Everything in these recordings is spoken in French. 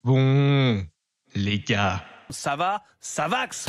Bon, les gars. Ça va, ça vaxe.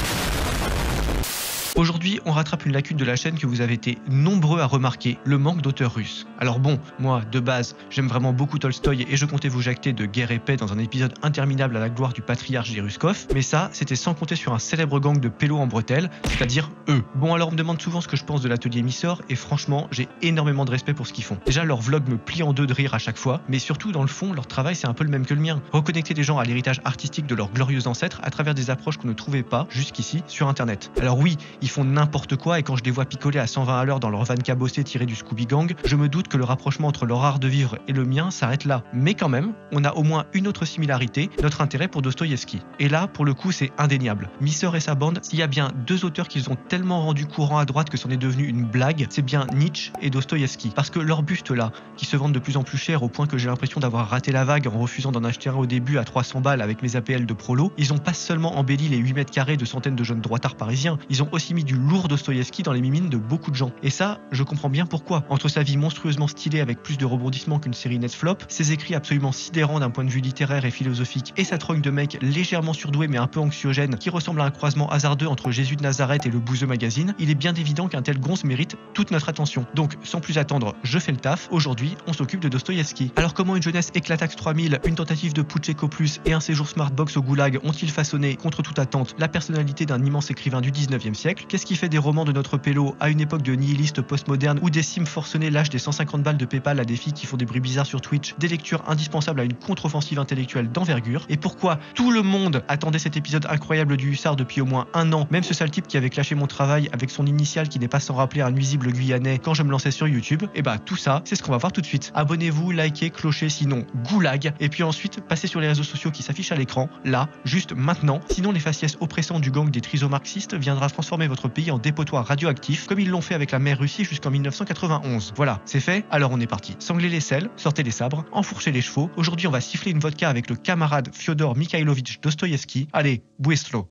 Aujourd'hui, on rattrape une lacune de la chaîne que vous avez été nombreux à remarquer, le manque d'auteurs russes. Alors bon, moi, de base, j'aime vraiment beaucoup Tolstoï et je comptais vous jacter de Guerre et Paix dans un épisode interminable à la gloire du patriarche Jiruskov, mais ça, c'était sans compter sur un célèbre gang de pélos en bretelles, c'est-à-dire eux. Bon, alors on me demande souvent ce que je pense de l'atelier Missor, et franchement, j'ai énormément de respect pour ce qu'ils font. Déjà, leur vlog me plie en deux de rire à chaque fois, mais surtout, dans le fond, leur travail, c'est un peu le même que le mien. Reconnecter les gens à l'héritage artistique de leurs glorieux ancêtres à travers des approches qu'on ne trouvait pas, jusqu'ici, sur Internet. Alors oui, ils font n'importe quoi et quand je les vois picoler à 120 à l'heure dans leur van cabossé tiré du Scooby Gang, je me doute que le rapprochement entre leur art de vivre et le mien s'arrête là. Mais quand même, on a au moins une autre similarité, notre intérêt pour Dostoïevski. Et là, pour le coup, c'est indéniable. Missor et sa bande, s'il y a bien deux auteurs qu'ils ont tellement rendu courant à droite que c'en est devenu une blague, c'est bien Nietzsche et Dostoïevski. Parce que leurs bustes là, qui se vendent de plus en plus cher au point que j'ai l'impression d'avoir raté la vague en refusant d'en acheter un au début à 300 balles avec mes APL de prolo, ils ont pas seulement embelli les 8 mètres carrés de centaines de jeunes droitards parisiens, ils ont aussi mis du lourd Dostoïevski dans les mimines de beaucoup de gens. Et ça, je comprends bien pourquoi. Entre sa vie monstrueusement stylée avec plus de rebondissements qu'une série Netflop, ses écrits absolument sidérants d'un point de vue littéraire et philosophique, et sa trogne de mec légèrement surdoué mais un peu anxiogène, qui ressemble à un croisement hasardeux entre Jésus de Nazareth et le Bouzeux Magazine, il est bien évident qu'un tel gonze mérite toute notre attention. Donc, sans plus attendre, je fais le taf. Aujourd'hui, on s'occupe de Dostoïevski. Alors comment une jeunesse éclataxe 3000, une tentative de putsch Eco Plus et un séjour Smartbox au goulag ont-ils façonné, contre toute attente, la personnalité d'un immense écrivain du 19e siècle? Qu'est-ce qui fait des romans de notre pélo à une époque de nihiliste postmoderne où des sims forcenés lâchent des 150 balles de PayPal à des filles qui font des bruits bizarres sur Twitch, des lectures indispensables à une contre-offensive intellectuelle d'envergure? Et pourquoi tout le monde attendait cet épisode incroyable du Hussard depuis au moins un an, même ce sale type qui avait clashé mon travail avec son initiale qui n'est pas sans rappeler un nuisible guyanais quand je me lançais sur YouTube? Et bah tout ça, c'est ce qu'on va voir tout de suite. Abonnez-vous, likez, clochez, sinon goulag, et puis ensuite passez sur les réseaux sociaux qui s'affichent à l'écran, là, juste maintenant, sinon les faciès oppressants du gang des trisomarxistes viendra transformer votre pays en dépotoir radioactif, comme ils l'ont fait avec la mer Russie jusqu'en 1991. Voilà, c'est fait, alors on est parti. Sanglez les selles, sortez les sabres, enfourchez les chevaux. Aujourd'hui, on va siffler une vodka avec le camarade Fyodor Mikhailovitch Dostoïevski. Allez, bouestlo.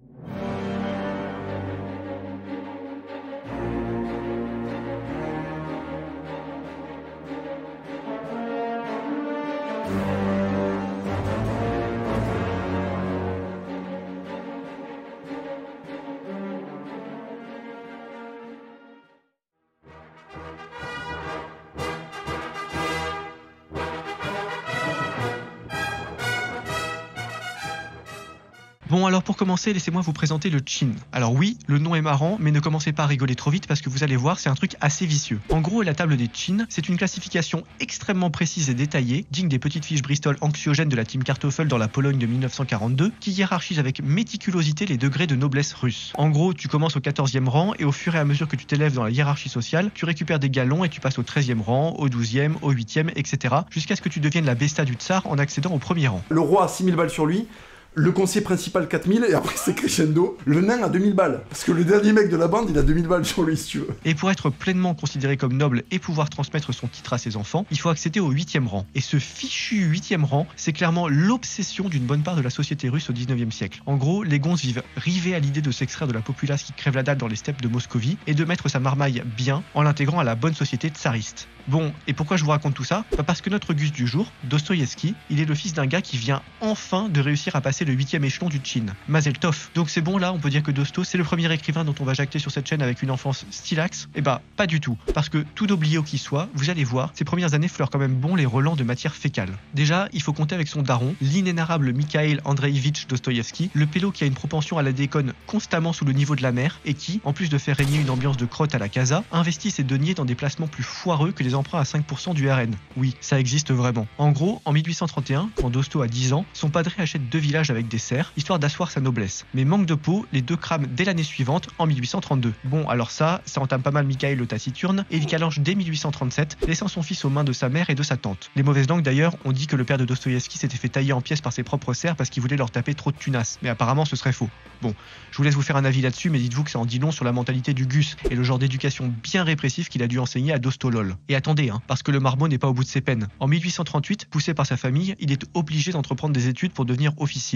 Bon, alors pour commencer, laissez-moi vous présenter le Chin. Alors oui, le nom est marrant, mais ne commencez pas à rigoler trop vite parce que vous allez voir, c'est un truc assez vicieux. En gros, la table des Chin, c'est une classification extrêmement précise et détaillée, digne des petites fiches Bristol anxiogènes de la team Kartoffel dans la Pologne de 1942, qui hiérarchise avec méticulosité les degrés de noblesse russe. En gros, tu commences au 14e rang et au fur et à mesure que tu t'élèves dans la hiérarchie sociale, tu récupères des galons et tu passes au 13e rang, au 12e, au 8e, etc. jusqu'à ce que tu deviennes la besta du tsar en accédant au premier rang. Le roi a 6000 balles sur lui, le conseiller principal 4000 et après c'est crescendo. Le nain a 2000 balles. Parce que le dernier mec de la bande il a 2000 balles sur lui si tu veux. Et pour être pleinement considéré comme noble et pouvoir transmettre son titre à ses enfants, il faut accéder au 8e rang. Et ce fichu 8e rang, c'est clairement l'obsession d'une bonne part de la société russe au 19e siècle. En gros, les gonzes vivent rivés à l'idée de s'extraire de la populace qui crève la dalle dans les steppes de Moscovie et de mettre sa marmaille bien en l'intégrant à la bonne société tsariste. Bon, et pourquoi je vous raconte tout ça? Parce que notre Gus du jour, Dostoïevski, il est le fils d'un gars qui vient enfin de réussir à passer le 8e échelon du Tchin. Mazel tov. Donc c'est bon là, on peut dire que Dosto, c'est le premier écrivain dont on va jacter sur cette chaîne avec une enfance stylax? Eh bah, pas du tout. Parce que tout d'oblio qu'il soit, vous allez voir, ses premières années fleurent quand même bon les relents de matière fécale. Déjà, il faut compter avec son daron, l'inénarrable Mikhail Andreïevitch Dostoïevski, le pélo qui a une propension à la déconne constamment sous le niveau de la mer et qui, en plus de faire régner une ambiance de crotte à la casa, investit ses deniers dans des placements plus foireux que les emprunts à 5% du RN. Oui, ça existe vraiment. En gros, en 1831, quand Dosto a 10 ans, son padré achète 2 villages avec des serfs, histoire d'asseoir sa noblesse. Mais manque de peau, les deux crament dès l'année suivante, en 1832. Bon, alors ça entame pas mal Mikhail le taciturne, et il calanche dès 1837, laissant son fils aux mains de sa mère et de sa tante. Les mauvaises langues d'ailleurs ont dit que le père de Dostoïevski s'était fait tailler en pièces par ses propres serfs parce qu'il voulait leur taper trop de tunas, mais apparemment ce serait faux. Bon, je vous laisse vous faire un avis là-dessus, mais dites-vous que ça en dit long sur la mentalité du Gus et le genre d'éducation bien répressif qu'il a dû enseigner à Dostolol. Et attendez, parce que le marmot n'est pas au bout de ses peines. En 1838, poussé par sa famille, il est obligé d'entreprendre des études pour devenir officier,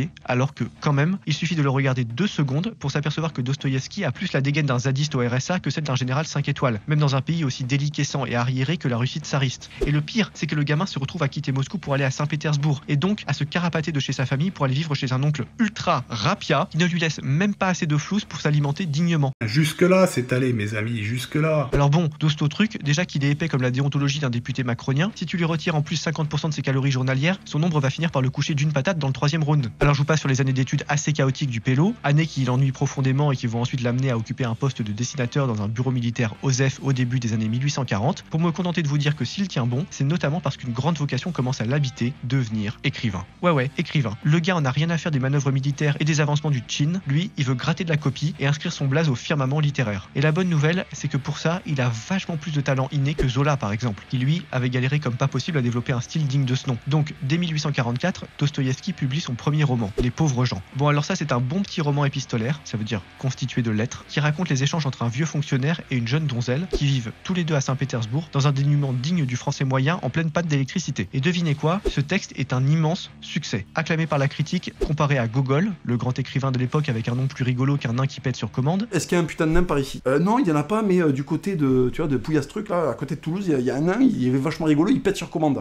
cliché, alors que, quand même, il suffit de le regarder 2 secondes pour s'apercevoir que Dostoïevski a plus la dégaine d'un zadiste au RSA que celle d'un général 5 étoiles, même dans un pays aussi déliquescent et arriéré que la Russie tsariste. Et le pire, c'est que le gamin se retrouve à quitter Moscou pour aller à Saint-Pétersbourg, et donc à se carapater de chez sa famille pour aller vivre chez un oncle ultra rapia qui ne lui laisse même pas assez de flouze pour s'alimenter dignement. Jusque-là, c'est allé, mes amis, jusque-là. Alors bon, Dosto truc, déjà qu'il est épais comme la déontologie d'un député macronien, si tu lui retires en plus 50% de ses calories journalières, son nombre va finir par le coucher d'une patate dans le 3e round. Alors je vous passe sur les années d'études assez chaotiques du pélo, années qui l'ennuient profondément et qui vont ensuite l'amener à occuper un poste de dessinateur dans un bureau militaire OSEF au début des années 1840, pour me contenter de vous dire que s'il tient bon, c'est notamment parce qu'une grande vocation commence à l'habiter, devenir écrivain. Ouais, écrivain. Le gars en a rien à faire des manœuvres militaires et des avancements du Tchin, lui, il veut gratter de la copie et inscrire son blaze au firmament littéraire. Et la bonne nouvelle, c'est que pour ça, il a vachement plus de talent inné que Zola par exemple, qui lui avait galéré comme pas possible à développer un style digne de ce nom. Donc, dès 1844, Dostoïevski publie son premier roman, Les pauvres gens. Bon, alors ça, c'est un bon petit roman épistolaire, ça veut dire constitué de lettres, qui raconte les échanges entre un vieux fonctionnaire et une jeune donzelle qui vivent tous les deux à Saint-Pétersbourg dans un dénuement digne du français moyen en pleine panne d'électricité. Et devinez quoi, ce texte est un immense succès. Acclamé par la critique, comparé à Gogol, le grand écrivain de l'époque avec un nom plus rigolo qu'un nain qui pète sur commande. Est-ce qu'il y a un putain de nain par ici? Non, il y en a pas, mais du côté de, tu vois, de Pouillastruc, là, à côté de Toulouse, il y a un nain, il est vachement rigolo, il pète sur commande.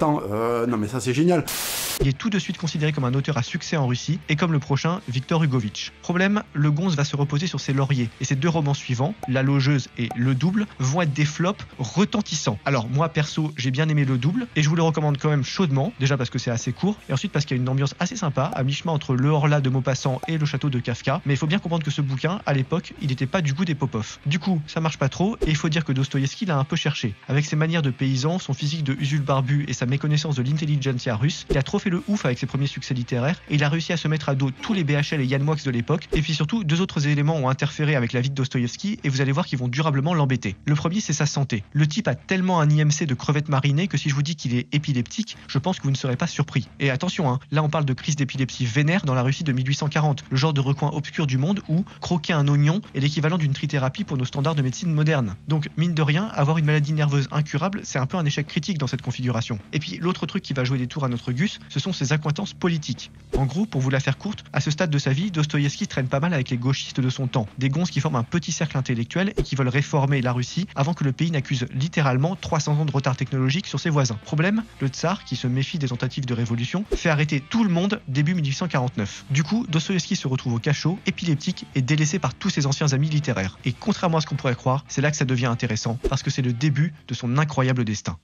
Non mais ça c'est génial. Il est tout de suite considéré comme un auteur à succès en Russie, et comme le prochain, Victor Hugovitch. Problème, le gonze va se reposer sur ses lauriers, et ses 2 romans suivants, La Logeuse et Le Double, vont être des flops retentissants. Alors moi perso, j'ai bien aimé Le Double, et je vous le recommande quand même chaudement, déjà parce que c'est assez court, et ensuite parce qu'il y a une ambiance assez sympa, à mi-chemin entre Le Horla de Maupassant et Le Château de Kafka, mais il faut bien comprendre que ce bouquin, à l'époque, il n'était pas du goût des Popov. Du coup, ça marche pas trop, et il faut dire que Dostoïevski l'a un peu cherché. Avec ses manières de paysan, son physique de Usul barbu et sa méconnaissance de l'intelligentsia russe, il a trop fait le ouf avec ses premiers succès littéraires, et il a réussi à se mettre à dos tous les BHL et Yann Moix de l'époque, et puis surtout, 2 autres éléments ont interféré avec la vie de Dostoïevski, et vous allez voir qu'ils vont durablement l'embêter. Le premier, c'est sa santé. Le type a tellement un IMC de crevettes marinées que si je vous dis qu'il est épileptique, je pense que vous ne serez pas surpris. Et attention, hein, là on parle de crise d'épilepsie vénère dans la Russie de 1840, le genre de recoin obscur du monde où croquer un oignon est l'équivalent d'une trithérapie pour nos standards de médecine moderne. Donc, mine de rien, avoir une maladie nerveuse incurable, c'est un peu un échec critique dans cette configuration. Et puis, l'autre truc qui va jouer des tours à notre Gus, ce sont ses accointances politiques. En gros, pour vous la faire courte, à ce stade de sa vie, Dostoïevski traîne pas mal avec les gauchistes de son temps, des gonzes qui forment un petit cercle intellectuel et qui veulent réformer la Russie avant que le pays n'accuse littéralement 300 ans de retard technologique sur ses voisins. Problème, le tsar, qui se méfie des tentatives de révolution, fait arrêter tout le monde début 1849. Du coup, Dostoïevski se retrouve au cachot, épileptique et délaissé par tous ses anciens amis littéraires. Et contrairement à ce qu'on pourrait croire, c'est là que ça devient intéressant, parce que c'est le début de son incroyable destin.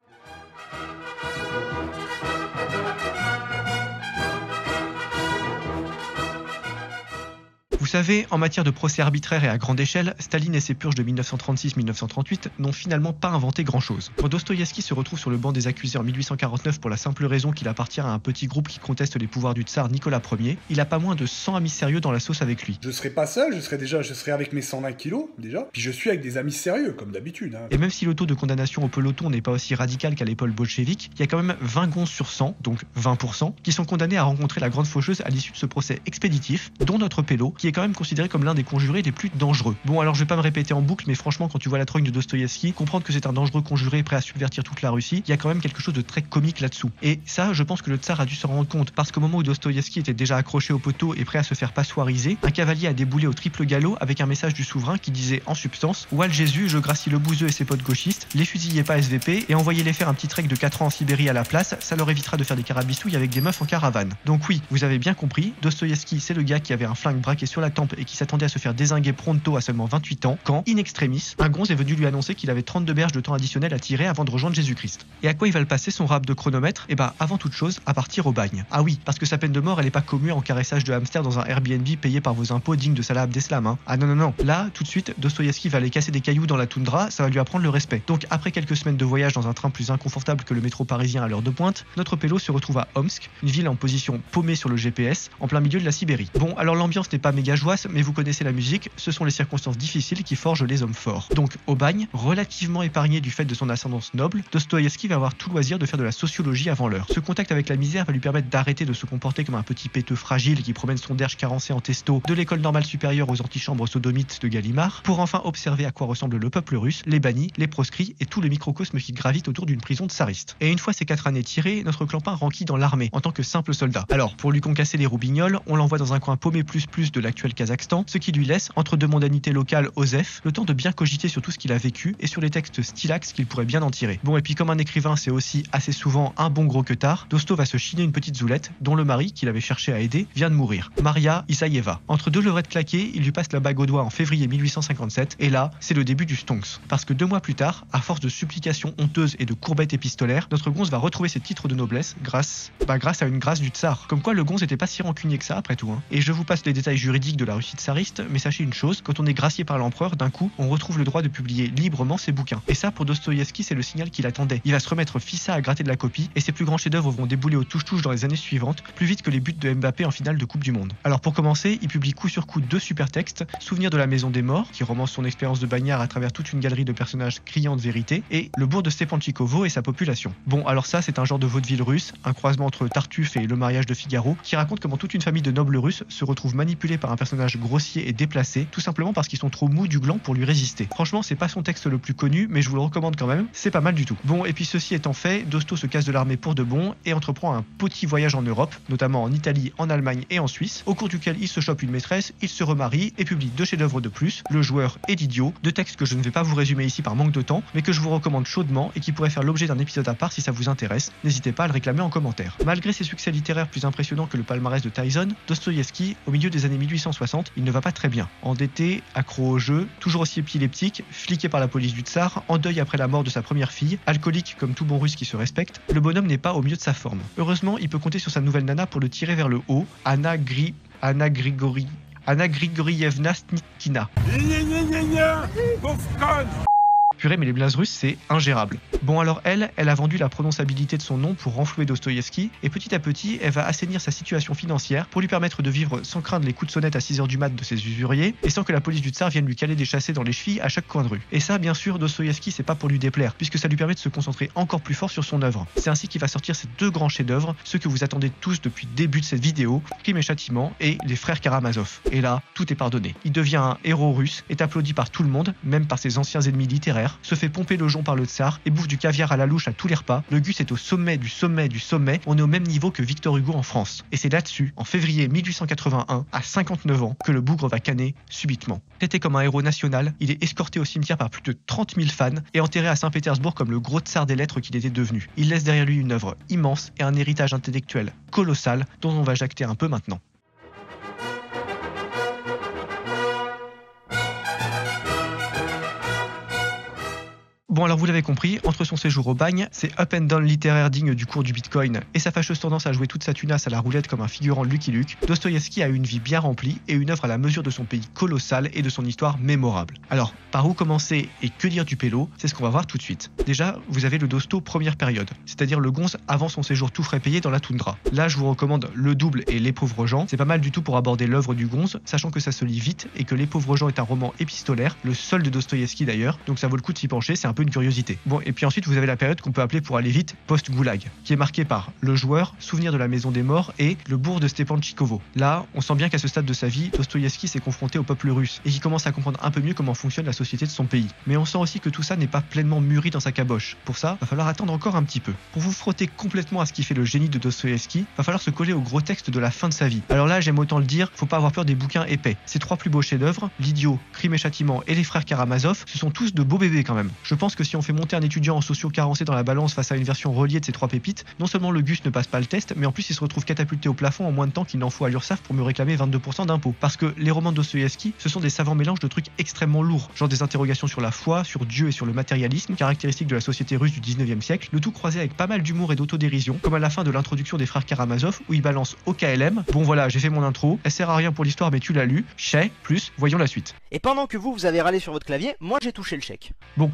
Vous savez, en matière de procès arbitraire et à grande échelle, Staline et ses purges de 1936-1938 n'ont finalement pas inventé grand-chose. Quand Dostoïevski se retrouve sur le banc des accusés en 1849 pour la simple raison qu'il appartient à un petit groupe qui conteste les pouvoirs du tsar Nicolas Ier, il a pas moins de 100 amis sérieux dans la sauce avec lui. Je serai pas seul, je serai avec mes 120 kilos, déjà. Puis je suis avec des amis sérieux, comme d'habitude. Hein. Et même si le taux de condamnation au peloton n'est pas aussi radical qu'à l'époque bolchevique, il y a quand même 20 gonzes sur 100, donc 20%, qui sont condamnés à rencontrer la grande faucheuse à l'issue de ce procès expéditif, dont notre pélo, qui est quand même considéré comme l'un des conjurés les plus dangereux. Bon, alors je vais pas me répéter en boucle, mais franchement, quand tu vois la trogne de Dostoïevski, comprendre que c'est un dangereux conjuré prêt à subvertir toute la Russie, il y a quand même quelque chose de très comique là-dessous. Et ça, je pense que le tsar a dû s'en rendre compte, parce qu'au moment où Dostoïevski était déjà accroché au poteau et prêt à se faire passoiriser, un cavalier a déboulé au triple galop avec un message du souverain qui disait en substance: Oual Jésus, je gracie le bouseux et ses potes gauchistes, les fusillez pas SVP et envoyez-les faire un petit trek de 4 ans en Sibérie à la place, ça leur évitera de faire des carabistouilles avec des meufs en caravane. Donc oui, vous avez bien compris, Dostoïevski, c'est le gars qui avait un flingue braqué sur la tempe et qui s'attendait à se faire dézinguer pronto à seulement 28 ans, quand, in extremis, un gonze est venu lui annoncer qu'il avait 32 berges de temps additionnel à tirer avant de rejoindre Jésus-Christ. Et à quoi il va le passer son rap de chronomètre? Et bah, avant toute chose, à partir au bagne. Ah oui, parce que sa peine de mort, elle est pas commue en caressage de hamster dans un Airbnb payé par vos impôts digne de Salah Abdeslam, hein. Ah non. Là, tout de suite, Dostoïevski va aller casser des cailloux dans la toundra, ça va lui apprendre le respect. Donc, après quelques semaines de voyage dans un train plus inconfortable que le métro parisien à l'heure de pointe, notre pélo se retrouve à Omsk, une ville en position paumée sur le GPS, en plein milieu de la Sibérie. Bon, alors l'ambiance n'est pas méga villageoise, mais vous connaissez la musique, ce sont les circonstances difficiles qui forgent les hommes forts. Donc, au bagne, relativement épargné du fait de son ascendance noble, Dostoïevski va avoir tout loisir de faire de la sociologie avant l'heure. Ce contact avec la misère va lui permettre d'arrêter de se comporter comme un petit péteux fragile qui promène son derge carencé en testo de l'école normale supérieure aux antichambres sodomites de Gallimard, pour enfin observer à quoi ressemble le peuple russe, les bannis, les proscrits et tout le microcosme qui gravite autour d'une prison tsariste. Et une fois ces 4 années tirées, notre clampin renquille dans l'armée en tant que simple soldat. Alors, pour lui concasser les roubignoles, on l'envoie dans un coin paumé plus de l'actuel Kazakhstan, ce qui lui laisse, entre deux mondanités locales OSEF, le temps de bien cogiter sur tout ce qu'il a vécu et sur les textes stylax qu'il pourrait bien en tirer. Bon, et puis comme un écrivain, c'est aussi assez souvent un bon gros queutard, Dosto va se chiner une petite zoulette, dont le mari, qu'il avait cherché à aider, vient de mourir. Maria Isaïeva. Entre 2 levrettes claquées, il lui passe la bague au doigt en février 1857, et là, c'est le début du Stonks. Parce que 2 mois plus tard, à force de supplications honteuses et de courbettes épistolaires, notre gonze va retrouver ses titres de noblesse grâce à une grâce du tsar. Comme quoi le gonze n'était pas si rancunier que ça après tout. Et je vous passe les détails juridiques de la Russie tsariste, mais sachez une chose, quand on est gracié par l'empereur, d'un coup, on retrouve le droit de publier librement ses bouquins. Et ça, pour Dostoïevski, c'est le signal qu'il attendait. Il va se remettre fissa à gratter de la copie, et ses plus grands chefs-d'œuvre vont débouler au touche-touche dans les années suivantes, plus vite que les buts de Mbappé en finale de Coupe du Monde. Alors pour commencer, il publie coup sur coup 2 super textes, Souvenir de la maison des morts, qui romance son expérience de bagnard à travers toute une galerie de personnages criants de vérité, et Le bourg de Stepanchikovo et sa population. Bon, alors ça, c'est un genre de vaudeville russe, un croisement entre Tartuffe et Le mariage de Figaro, qui raconte comment toute une famille de nobles russes se retrouve manipulée par un personnage grossier et déplacé, tout simplement parce qu'ils sont trop mous du gland pour lui résister. Franchement, c'est pas son texte le plus connu, mais je vous le recommande quand même, c'est pas mal du tout. Bon, et puis ceci étant fait, Dosto se casse de l'armée pour de bon et entreprend un petit voyage en Europe, notamment en Italie, en Allemagne et en Suisse, au cours duquel il se chope une maîtresse, il se remarie et publie 2 chefs-d'œuvre de plus, Le joueur et L'idiot, 2 textes que je ne vais pas vous résumer ici par manque de temps, mais que je vous recommande chaudement et qui pourraient faire l'objet d'un épisode à part si ça vous intéresse. N'hésitez pas à le réclamer en commentaire. Malgré ses succès littéraires plus impressionnants que le palmarès de Tyson, Dostoïevski, au milieu des années 1860, il ne va pas très bien. Endetté, accro au jeu, toujours aussi épileptique, fliqué par la police du tsar, en deuil après la mort de sa première fille, alcoolique comme tout bon russe qui se respecte, le bonhomme n'est pas au mieux de sa forme. Heureusement, il peut compter sur sa nouvelle nana pour le tirer vers le haut, Anna Grigorievna Snitkina. Purée, mais les blazes russes, c'est ingérable. Bon, alors elle a vendu la prononçabilité de son nom pour renflouer Dostoïevski, et petit à petit, elle va assainir sa situation financière pour lui permettre de vivre sans craindre les coups de sonnette à 6h du mat de ses usuriers, et sans que la police du tsar vienne lui caler des chassés dans les chevilles à chaque coin de rue. Et ça, bien sûr, Dostoïevski, c'est pas pour lui déplaire, puisque ça lui permet de se concentrer encore plus fort sur son œuvre. C'est ainsi qu'il va sortir ses 2 grands chefs-d'œuvre, ceux que vous attendez tous depuis le début de cette vidéo, Crime et Châtiment et Les Frères Karamazov. Et là, tout est pardonné. Il devient un héros russe, est applaudi par tout le monde, même par ses anciens ennemis littéraires, se fait pomper le jonc par le tsar et bouffe du caviar à la louche à tous les repas. Le Gus est au sommet du sommet du sommet, on est au même niveau que Victor Hugo en France. Et c'est là-dessus, en février 1881, à 59 ans, que le bougre va canner subitement. Traité comme un héros national, il est escorté au cimetière par plus de 30 000 fans et enterré à Saint-Pétersbourg comme le gros tsar des lettres qu'il était devenu. Il laisse derrière lui une œuvre immense et un héritage intellectuel colossal dont on va jacter un peu maintenant. Bon, alors vous l'avez compris, entre son séjour au bagne, ses up and down littéraires dignes du cours du Bitcoin et sa fâcheuse tendance à jouer toute sa tunasse à la roulette comme un figurant Lucky Luke, Dostoïevski a une vie bien remplie et une œuvre à la mesure de son pays colossal et de son histoire mémorable. Alors, par où commencer et que dire du pélo, c'est ce qu'on va voir tout de suite. Déjà, vous avez le Dosto première période, c'est-à-dire le gonze avant son séjour tout frais payé dans la toundra. Là, je vous recommande Le Double et Les Pauvres gens, c'est pas mal du tout pour aborder l'œuvre du gonze, sachant que ça se lit vite et que Les Pauvres gens est un roman épistolaire, le seul de Dostoïevski d'ailleurs, donc ça vaut le coup de s'y pencher, c'est un peu une curiosité. Bon, et puis ensuite vous avez la période qu'on peut appeler pour aller vite post-goulag, qui est marquée par Le joueur, Souvenir de la maison des morts et Le bourg de Stepanchikovo. Là, on sent bien qu'à ce stade de sa vie, Dostoïevski s'est confronté au peuple russe et qu'il commence à comprendre un peu mieux comment fonctionne la société de son pays. Mais on sent aussi que tout ça n'est pas pleinement mûri dans sa caboche. Pour ça, va falloir attendre encore un petit peu. Pour vous frotter complètement à ce qui fait le génie de Dostoïevski, va falloir se coller au gros texte de la fin de sa vie. Alors là, j'aime autant le dire, faut pas avoir peur des bouquins épais. Ces 3 plus beaux chefs-d'œuvre, L'idiot, Crime et Châtiment et Les Frères Karamazov, ce sont tous de beaux bébés quand même. Je pense que si on fait monter un étudiant en socio carencé dans la balance face à une version reliée de ces 3 pépites, non seulement le Gus ne passe pas le test, mais en plus il se retrouve catapulté au plafond en moins de temps qu'il n'en faut à l'URSSAF pour me réclamer 22% d'impôts. Parce que les romans de Dostoïevski, ce sont des savants mélanges de trucs extrêmement lourds, genre des interrogations sur la foi, sur Dieu et sur le matérialisme, caractéristiques de la société russe du 19e siècle, le tout croisé avec pas mal d'humour et d'autodérision, comme à la fin de l'introduction des Frères Karamazov où il balance au KLM. Bon voilà, j'ai fait mon intro, elle sert à rien pour l'histoire mais tu l'as lu, chais, plus, voyons la suite. Et pendant que vous avez râlé sur votre clavier, moi j'ai touché le chèque. Bon, clairement, moi qui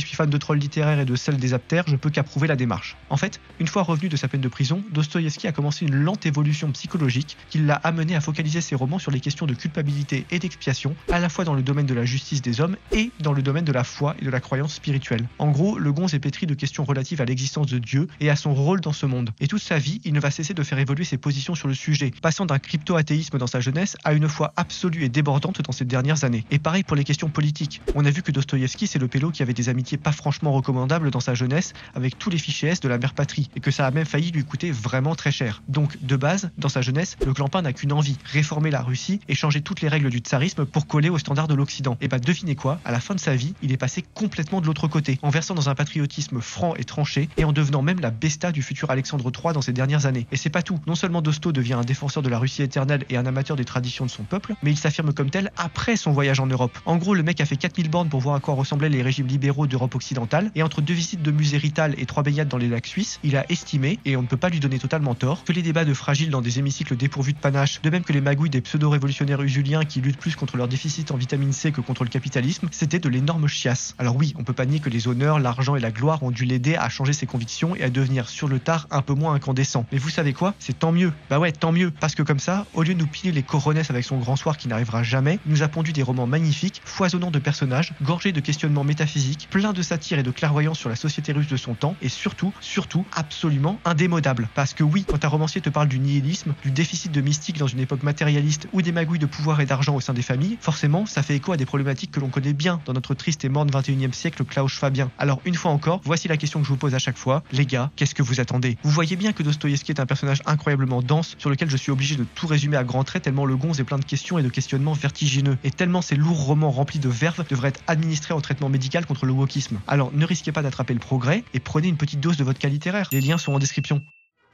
qui suis fan de trolls littéraires et de celles des aptères, je peux qu'approuver la démarche. En fait, une fois revenu de sa peine de prison, Dostoïevski a commencé une lente évolution psychologique qui l'a amené à focaliser ses romans sur les questions de culpabilité et d'expiation, à la fois dans le domaine de la justice des hommes et dans le domaine de la foi et de la croyance spirituelle. En gros, le gonze est pétri de questions relatives à l'existence de Dieu et à son rôle dans ce monde. Et toute sa vie, il ne va cesser de faire évoluer ses positions sur le sujet, passant d'un crypto-athéisme dans sa jeunesse à une foi absolue et débordante dans ces dernières années. Et pareil pour les questions politiques. On a vu que Dostoïevski, c'est le pélo qui avait des amitiés pas franchement recommandables dans sa jeunesse avec tous les fichiers S de la mère patrie, et que ça a même failli lui coûter vraiment très cher. Donc, de base, dans sa jeunesse, le clampin n'a qu'une envie, réformer la Russie et changer toutes les règles du tsarisme pour coller aux standards de l'Occident. Et bah devinez quoi, à la fin de sa vie, il est passé complètement de l'autre côté, en versant dans un patriotisme franc et tranché, et en devenant même la besta du futur Alexandre III dans ces dernières années. Et c'est pas tout, non seulement Dosto devient un défenseur de la Russie éternelle et un amateur des traditions de son peuple, mais il s'affirme comme tel après son voyage en Europe. En gros, le mec a fait 4000 bornes pour voir à quoi ressemblaient les régimes libéraux d'Europe occidentale, et entre 2 visites de musée Rital et 3 baignades dans les lacs suisses, il a estimé, et on ne peut pas lui donner totalement tort, que les débats de fragiles dans des hémicycles dépourvus de panache, de même que les magouilles des pseudo-révolutionnaires usuliens qui luttent plus contre leur déficit en vitamine C que contre le capitalisme, c'était de l'énorme chiasse. Alors oui, on peut pas nier que les honneurs, l'argent et la gloire ont dû l'aider à changer ses convictions et à devenir sur le tard un peu moins incandescent. Mais vous savez quoi? C'est tant mieux. Bah ouais, tant mieux. Parce que comme ça, au lieu de nous piler les coronesses avec son grand soir qui n'arrivera jamais, il nous a pondu des romans magnifiques, foisonnants de personnages, gorgés de questionnements métaphysiques, pleins de satire et de clairvoyance sur la société russe de son temps, et surtout, absolument indémodable. Parce que oui, quand un romancier te parle du nihilisme, du déficit de mystique dans une époque matérialiste ou des magouilles de pouvoir et d'argent au sein des familles, forcément, ça fait écho à des problématiques que l'on connaît bien dans notre triste et morne 21e siècle Klaus Fabien. Alors, une fois encore, voici la question que je vous pose à chaque fois. Les gars, qu'est-ce que vous attendez? Vous voyez bien que Dostoïevski est un personnage incroyablement dense sur lequel je suis obligé de tout résumer à grands traits tellement le gonze est plein de questions et de questionnements vertigineux. Et tellement ces lourds romans remplis de verve devraient être administrés en traitement médical contre le wokisme. Alors, ne risquez pas d'attraper le progrès et prenez une petite dose de vodka littéraire. Les liens sont en description.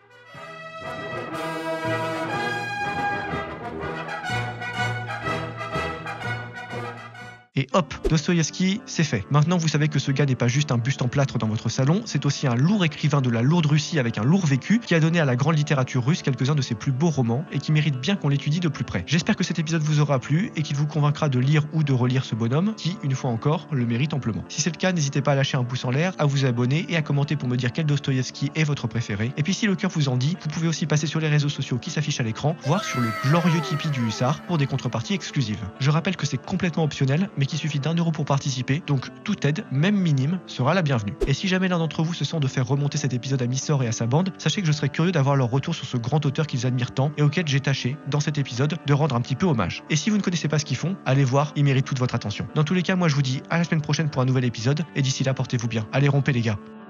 Et hop, Dostoïevski, c'est fait. Maintenant, vous savez que ce gars n'est pas juste un buste en plâtre dans votre salon, c'est aussi un lourd écrivain de la lourde Russie avec un lourd vécu qui a donné à la grande littérature russe quelques-uns de ses plus beaux romans et qui mérite bien qu'on l'étudie de plus près. J'espère que cet épisode vous aura plu et qu'il vous convaincra de lire ou de relire ce bonhomme qui, une fois encore, le mérite amplement. Si c'est le cas, n'hésitez pas à lâcher un pouce en l'air, à vous abonner et à commenter pour me dire quel Dostoïevski est votre préféré. Et puis si le cœur vous en dit, vous pouvez aussi passer sur les réseaux sociaux qui s'affichent à l'écran, voire sur le glorieux Tipeee du Hussard pour des contreparties exclusives. Je rappelle que c'est complètement optionnel, mais qu'il suffit d'1 € pour participer, donc toute aide, même minime, sera la bienvenue. Et si jamais l'un d'entre vous se sent de faire remonter cet épisode à Missor et à sa bande, sachez que je serais curieux d'avoir leur retour sur ce grand auteur qu'ils admirent tant et auquel j'ai tâché, dans cet épisode, de rendre un petit peu hommage. Et si vous ne connaissez pas ce qu'ils font, allez voir, ils méritent toute votre attention. Dans tous les cas, moi je vous dis à la semaine prochaine pour un nouvel épisode, et d'ici là, portez-vous bien. Allez, rompez les gars.